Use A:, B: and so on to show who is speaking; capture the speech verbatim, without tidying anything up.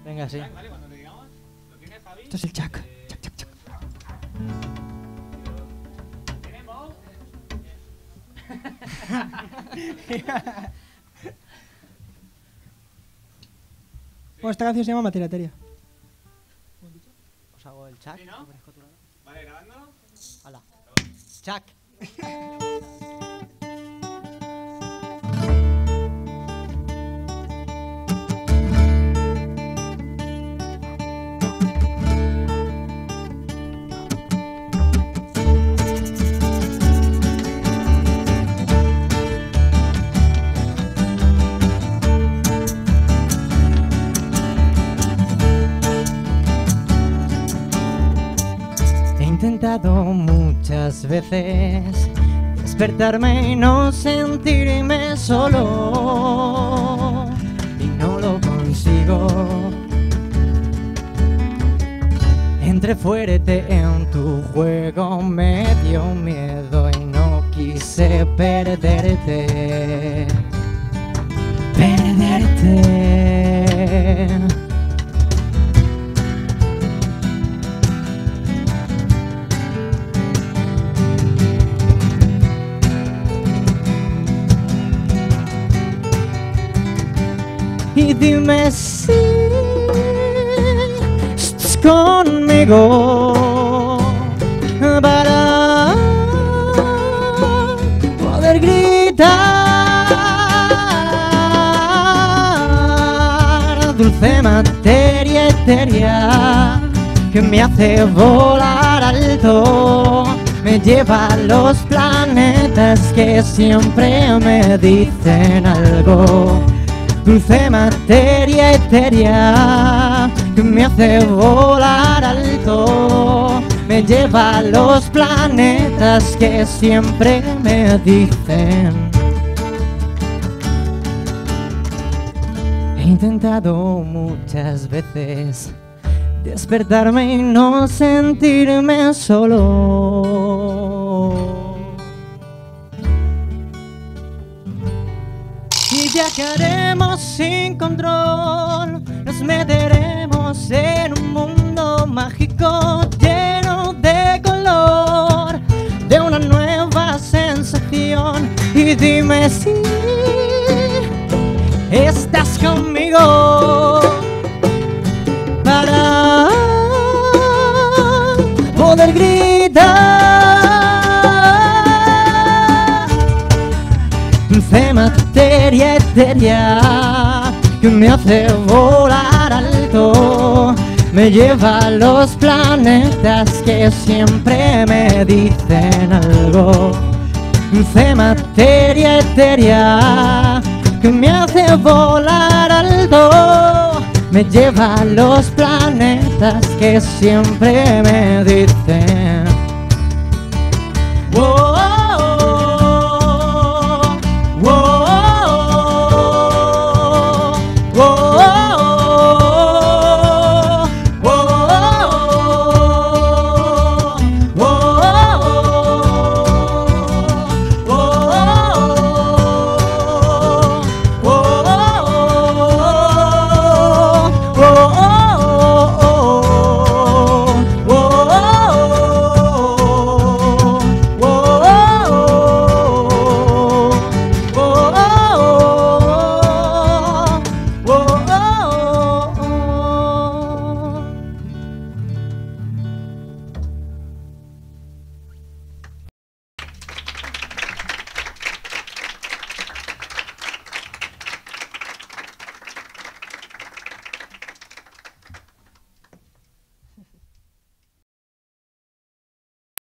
A: Venga, sí.
B: Vale, cuando te digamos, ¿lo tiene Javi?
C: Esto es el chac. Chac, chac, chac.
B: ¿Tenemos?
C: Bueno, esta canción se llama Materia Etérea.
A: Os hago el chac.
B: ¿Sí, no? Vale, grabando.
A: Hala. Chac.
D: He intentado muchas veces despertarme y no sentirme solo, y no lo consigo. Entré fuerte en tu juego, me dio miedo y no quise perderte, perderte. Y dime si estás conmigo para poder gritar. Dulce materia etérea que me hace volar alto, me lleva a los planetas que siempre me dicen algo. Dulce materia etérea que me hace volar alto, me lleva a los planetas que siempre me dicen. He intentado muchas veces despertarme y no sentirme solo. Y viajaremos sin control, nos meteremos en un mundo mágico lleno de color, de una nueva sensación. Y dime si estás conmigo para poder gritar. Dulce materia etérea que me hace volar alto, me lleva a los planetas que siempre me dicen algo. Dulce materia etérea que me hace volar alto, me lleva a los planetas que siempre me dicen